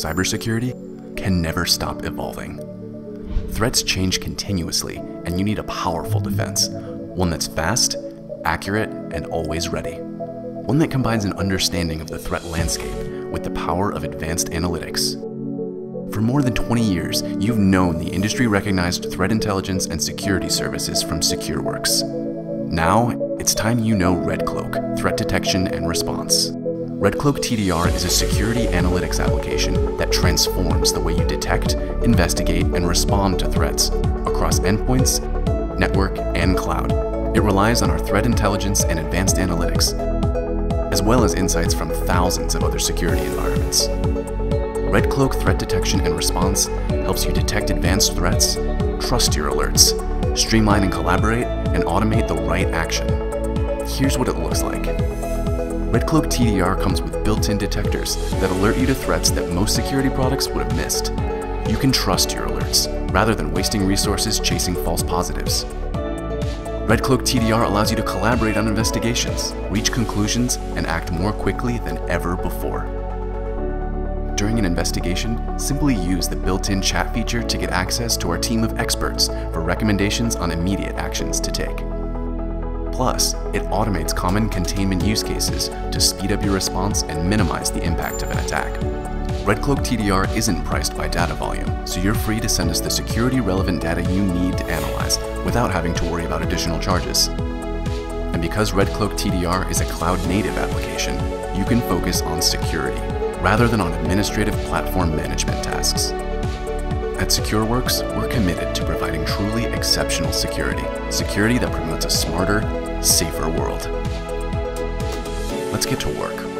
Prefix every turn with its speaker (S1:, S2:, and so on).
S1: cybersecurity can never stop evolving. Threats change continuously, and you need a powerful defense, one that's fast, accurate, and always ready. One that combines an understanding of the threat landscape with the power of advanced analytics. For more than 20 years, you've known the industry-recognized threat intelligence and security services from SecureWorks. Now, it's time you know RedCloak, Threat Detection and Response. RedCloak TDR is a security analytics application that transforms the way you detect, investigate, and respond to threats across endpoints, network, and cloud. It relies on our threat intelligence and advanced analytics, as well as insights from thousands of other security environments. RedCloak Threat Detection and Response helps you detect advanced threats, trust your alerts, streamline and collaborate, and automate the right action. Here's what it looks like. RedCloak TDR comes with built-in detectors that alert you to threats that most security products would have missed. You can trust your alerts, rather than wasting resources chasing false positives. RedCloak TDR allows you to collaborate on investigations, reach conclusions, and act more quickly than ever before. During an investigation, simply use the built-in chat feature to get access to our team of experts for recommendations on immediate actions to take. Plus, it automates common containment use cases to speed up your response and minimize the impact of an attack. RedCloak TDR isn't priced by data volume, so you're free to send us the security-relevant data you need to analyze without having to worry about additional charges. And because RedCloak TDR is a cloud-native application, you can focus on security, rather than on administrative platform management tasks. At SecureWorks, we're committed to providing truly exceptional security that promotes a smarter, safer world. Let's get to work.